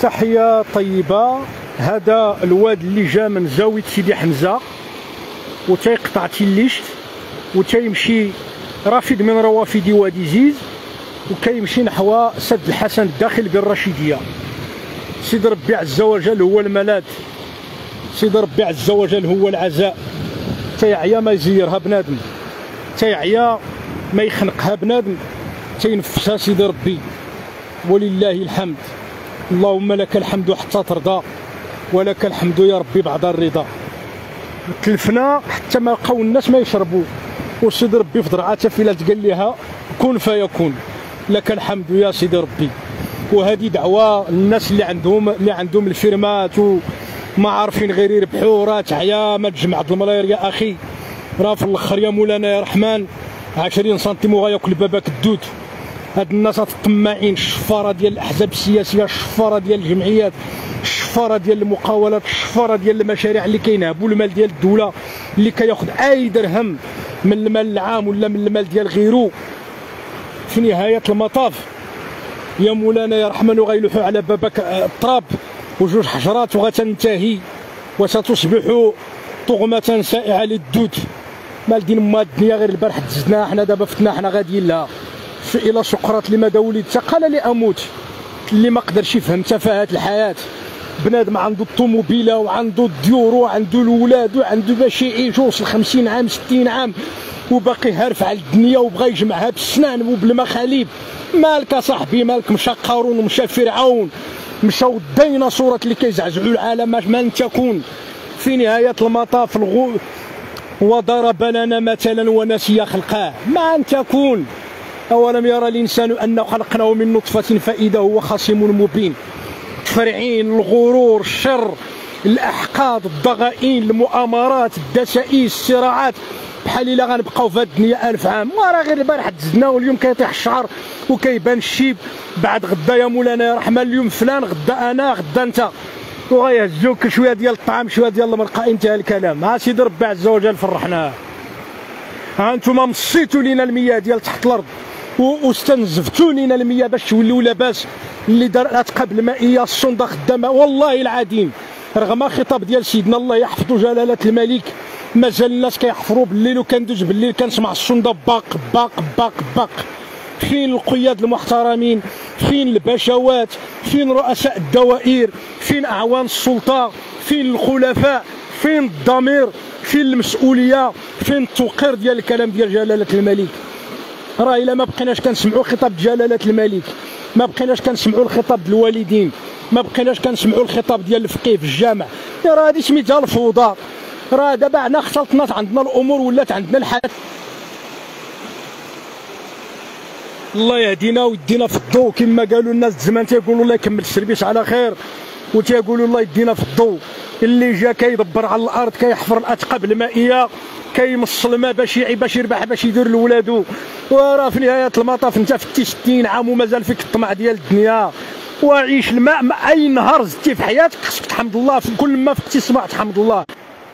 تحية طيبة. هذا الواد اللي جا من زاوية سيدي حمزة وتيقطع تيليشت وتيمشي رافد من روافد وادي زيز وكيمشي نحو سد الحسن الداخل بالرشيدية. سيدي ربي عز وجل هو الملاذ، سيدي ربي عز وجل هو العزاء. تيعيا ما يزيرها بنادم، تيعيا ما يخنقها بنادم، تينفسها سيدي ربي. ولله الحمد، اللهم لك الحمد حتى ترضى ولك الحمد يا ربي بعد الرضا. تلفنا حتى ما لقاو الناس ما يشربوا، وسيدي ربي في ضرعاتها فيلا تقال لها كن فيكون. لك الحمد يا سيدي ربي. وهذه دعوه الناس اللي عندهم الفيرمات وما عارفين غير يربحوا، راه تعيا ما تجمع الملاير يا اخي. راه في الاخر يا مولانا يا رحمن 20 سنتيم وغياكل باباك الدود. هاد الناس الطماعين، الشفاره ديال الاحزاب السياسيه، الشفاره ديال الجمعيات، الشفاره ديال المقاولات، الشفاره ديال المشاريع اللي كينهبوا المال ديال الدوله، اللي كياخذ اي درهم من المال العام ولا من المال ديال غيره. في نهايه المطاف يا مولانا يا رحمن وغيلوحوا على بابك التراب وجوج حجرات وغتنتهي وستصبح طغمه سائعه للدود. مال دين ما الدنيا غير البارح تزدنا، حنا دابا فتنا، حنا غاديين لها. الى سقراط لماذا ولدت قال لاموت. اللي ما قدرش يفهم تفاهات الحياه، بنادم عنده الطوموبيله وعنده الديور وعنده الولاد وعنده باش يعيش وصل 50 عام 60 عام وباقي هارف على الدنيا وبغى يجمعها بالسنان وبالمخاليب. مالك صاحبي مالك؟ مشى قارون ومشى فرعون، مشاو الديناصورات اللي كيزعزعوا العالم ما تكون. في نهايه المطاف وضرب لنا مثلا ونسي خلقه ما ان تكون. أولم يرى الإنسان أنه خلقناه من نطفة فإذا هو خصيم مبين. التفرعين، الغرور، الشر، الأحقاد، الضغائن، المؤامرات، الدسائس، الصراعات، بحال إلا غنبقاو في هاد الدنيا 1000 عام. وراه غير البارح تزدنا واليوم كيطيح الشعر وكيبان الشيب. بعد غدا يا مولانا يا رحمن اليوم فلان، غدا أنا، غدا أنت، وغيهزوك شوية ديال الطعام شوية ديال المرقة. انتهى الكلام. ها سيدي ربي عز وجل فرحناه. ها انتوما مصيتوا لينا المياه ديال تحت الأرض واستنزفتوا لنا المياه باش توليو لاباس. اللي دارت قبل مائيه السنده خدامه والله العظيم رغم خطاب ديال سيدنا الله يحفظ جلاله الملك مازال الناس كيحفروا بالليل، وكندوز بالليل كنسمع السنده باق باق باق باق. فين القياد المحترمين؟ فين البشوات؟ فين رؤساء الدوائر؟ فين اعوان السلطه؟ فين الخلفاء؟ فين الضمير؟ فين المسؤوليه؟ فين التوقير ديال الكلام ديال جلاله الملك؟ راه الا ما بقيناش كنسمعوا خطاب جلاله الملك، ما بقيناش كنسمعوا الخطاب ديال الوالدين، ما بقيناش كنسمعوا الخطاب ديال الفقيه في الجامع، راه هذه سميتها الفوضى. راه دابا عندنا اختلطنا، عندنا الامور ولات عندنا الحياه. الله يهدينا ويدينا في الضوء كما قالوا الناس زمان، تيقولوا الله يكمل السربيس على خير، وتيقولوا الله يدينا في الضوء. اللي جا كيدبر على الارض، كيحفر الاتقاب المائيه، كيمص الماء باش يربح باش يدير لولادو. وراه في نهايه المطاف انت فتي 60 عام ومازال فيك الطمع ديال الدنيا. وعيش الماء، اي نهار زدتي في حياتك خصك تحمد الله، في كل ما فقتي الصباح تحمد الله.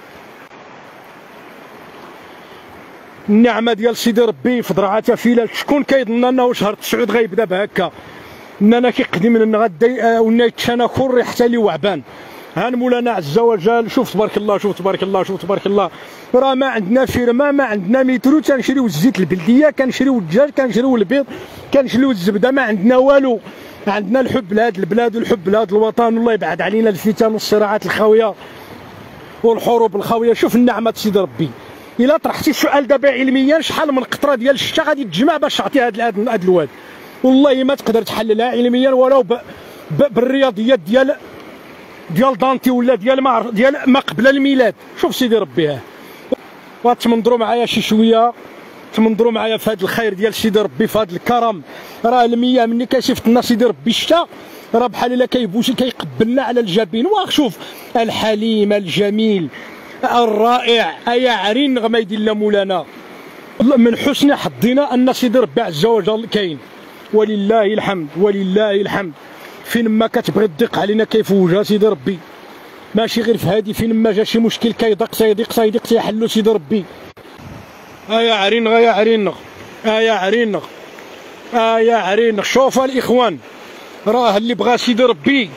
النعمه ديال سيدي ربي في ضرعاتها فيلا. شكون كيظن انه شهر 9 غيبدا بهكا؟ اننا كيقدم لنا غدا ونيتشانا كل ريحته لي وعبان. ها مولانا عز وجل شوف تبارك الله، شوف تبارك الله، شوف تبارك الله. راه ما عندنا فيرما، ما عندنا مترو، تنشريو الزيت البلديه، كنشريو الدجاج، كنشريو البيض، كنشريو الزبده، ما عندنا والو. عندنا الحب لهاد البلاد والحب لهاد الوطن، والله يبعد علينا الفتن والصراعات الخاويه والحروب الخاويه. شوف النعمه سيدي ربي. الا طرحتي السؤال دابا علميا، شحال من قطره ديال الشتا غادي تجمع باش تعطي هاد الواد؟ والله ما تقدر تحللها علميا ولو بالرياضيات ديال دانتي ولا ديال ما قبل الميلاد. شوف سيدي ربي. وتمنظروا معايا شي شويه، تمنظروا معايا في هذا الخير ديال سيدي ربي، في هذا الكرم. راه المياه مني كيصيفط لنا سيدي ربي الشتا، راه بحال الا كيبوسي كيقبلنا على الجبين. وشوف الحليم الجميل الرائع ايا عرين نغمه يدير لنا مولانا. من حسن حظنا ان سيدي ربي عز وجل كاين، ولله الحمد ولله الحمد. فين ما كتبغي تضيق علينا كيفوجها سيدي ربي، ماشي غير في هادي. فين ما جا شي مشكل كيضيق سيضيق تيحلو سيدي ربي. يا عرينغ يا عرينغ يا عرينغ يا عرينغ. شوف الاخوان، راه اللي بغى سيدي ربي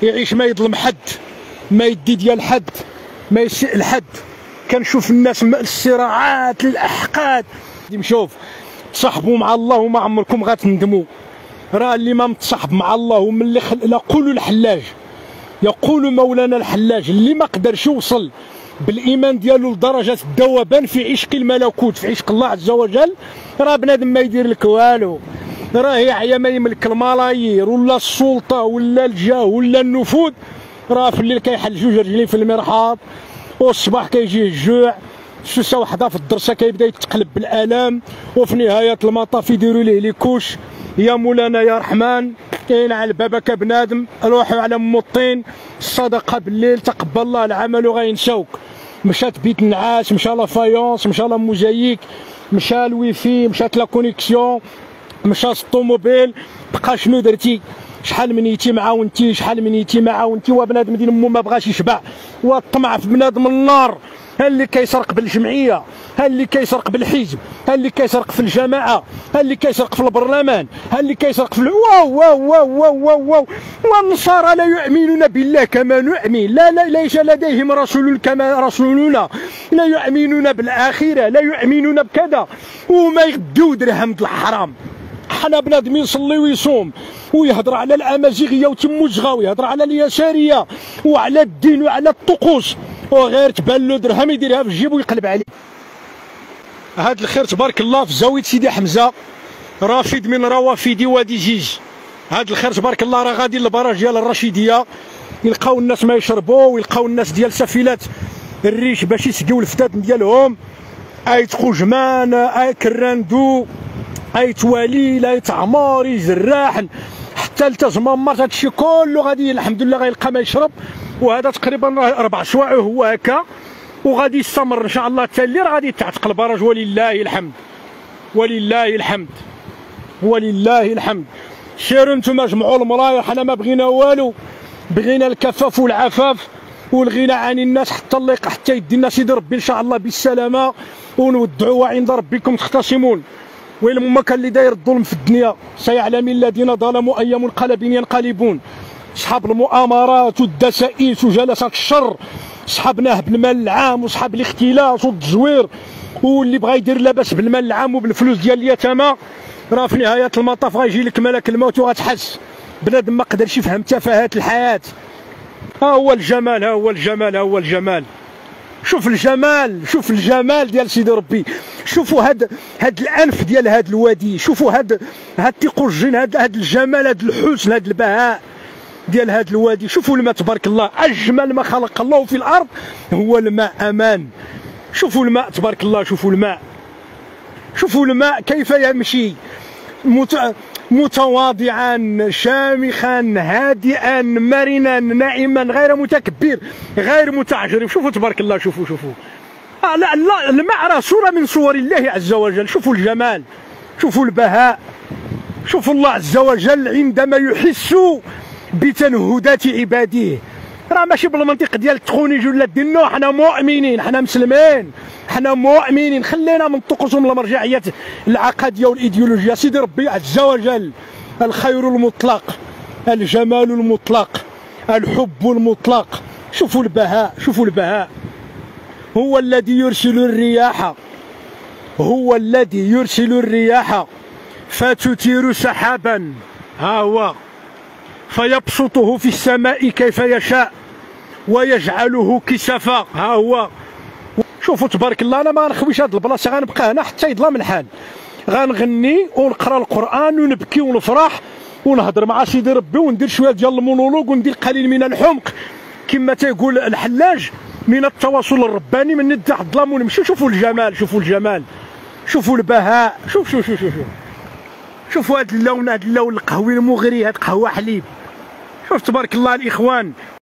يعيش ما يظلم حد، ما يدي ديال حد، ما يسيء لحد. كنشوف الناس الصراعات الاحقاد. نشوف تصاحبوا مع الله وما عمركم غتندموا. راه اللي ما متصاحب مع الله ومن اللي يقولوا الحلاج، يقول مولانا الحلاج اللي ما قدرش يوصل بالايمان ديالو لدرجه الذوبان في عشق الملكوت، في عشق الله عز وجل، راه بنادم ما يدير لك والو. راه يعيا ما يملك الملايير ولا السلطه ولا الجاه ولا النفوذ، راه في الليل كيحل جوج رجلين في المرحاض، والصباح كيجيه الجوع، سوسه وحده في الدرسه كيبدا يتقلب بالالام، وفي نهايه المطاف يديروا ليه ليكوش. يا مولانا يا رحمن يلعن بابك بنادم، روحوا على ام الطين، الصدقه بالليل تقبل الله العمل وغينساوك. مشات بيت النعاس، مشى لا فايونس، مشى لا موزايك، مشى الويفي، مشات لا كونيكسيون، مشى الطوموبيل، بقى شنو درتي؟ شحال من يتيم عاونتي، شحال من يتيم عاونتي، وبنادم دين امو ما بغاش يشبع، والطمع في بنادم النار. ها اللي كيسرق بالجمعيه، ها اللي كيسرق بالحزب، ها اللي كيسرق في الجماعه، ها اللي كيسرق في البرلمان، ها اللي كيسرق في واو واو واو واو واو واو. والنصارى لا يؤمنون بالله كما نؤمن، لا ليس لديهم رسول كما رسولنا، لا يؤمنون بالاخره، لا يؤمنون بكذا، وما يغدوا درهم د الحرام. حنا بنادم يصلي ويصوم ويهضر على الامازيغيه وتموزغه، ويهضر على اليساريه وعلى الدين وعلى الطقوس، وغير تبان له درهم يديرها في جيبو ويقلب عليه. هاد الخير تبارك الله في زاويه سيدي حمزه، رافد من روافد وادي جيج. هاد الخير تبارك الله راه غادي للبراج ديال الرشيديه، يلقاو الناس ما يشربوا، ويلقاو الناس ديال سفيلات الريش باش يسقيو الفتات ديالهم، ايت خوجمان، اي كراندو، ايت وليل، ايت عمار، يزراحن، حتى لتزممر، هادشي كله غادي الحمد لله غيلقى ما يشرب. وهذا تقريبا 4 سوايع هو هكا، وغادي يستمر ان شاء الله حتى الليل غادي يتعتق البراج، ولله الحمد، ولله الحمد، ولله الحمد. سيروا نتوما جمعوا المرايح، حنا ما بغينا والو، بغينا الكفاف والعفاف والغنى عن الناس، حتى يدي الناس يدي ربي ان شاء الله بالسلامه، ونودعوا وعند ربكم تختصمون. ويلم كان اللي داير الظلم في الدنيا، سيعلم الذين ظلموا اي منقلب ينقلبون. اصحاب المؤامرات والدسائس وجلسات الشر، اصحاب نهب المال العام واصحاب الاختلاس والتزوير، واللي بغى يدير لاباس بالمال العام وبالفلوس ديال اليتامى، راه في نهايه المطاف غيجي لك ملك الموت وغتحس بنادم ما قدرش يفهم تفاهات الحياه. ها هو الجمال، ها هو الجمال، ها هو الجمال. شوف الجمال، شوف الجمال ديال سيدي ربي. شوفوا هاد الانف ديال هاد الوادي، شوفوا هاد التيقوجين، هاد الجمال، هاد الحسن، هاد البهاء ديال هاد الوادي. شوفوا الماء تبارك الله، اجمل ما خلق الله في الارض هو الماء. امان. شوفوا الماء تبارك الله، شوفوا الماء، شوفوا الماء كيف يمشي متواضعا، شامخا، هادئا، مرنا، ناعما، غير متكبر، غير متعجرف. شوفوا تبارك الله، شوفوا لا الماء راه صورة من صور الله عز وجل. شوفوا الجمال، شوفوا البهاء، شوفوا الله عز وجل عندما يحس بتنهدات عباده. راه ماشي بالمنطق ديال التخونيج ولا الدين، حنا مؤمنين، حنا مسلمين، حنا مؤمنين. خلينا من الطقوس ومن المرجعيات العقديه والايديولوجيه. سيدي ربي عز وجل الخير المطلق، الجمال المطلق، الحب المطلق. شوفوا البهاء، شوفوا البهاء. هو الذي يرسل الرياح، هو الذي يرسل الرياح فتثير سحابا، ها هو، فيبسطه في السماء كيف يشاء ويجعله كسفا، ها هو. شوفوا تبارك الله. انا ما غنخويش هاد البلاصه، غنبقى هنا حتى يظلم الحال، غنغني ونقرا القران ونبكي ونفرح ونهضر مع سيدي ربي، وندير شويه ديال المونولوج، وندير قليل من الحمق كما تيقول الحلاج، من التواصل الرباني، من ندي الظلام ونمشي. شوفوا الجمال، شوفوا الجمال، شوفوا البهاء. شوفوا هاد اللون، هاد اللون القهوي المغري، هاد قهوه حليب. شوف تبارك الله الاخوان.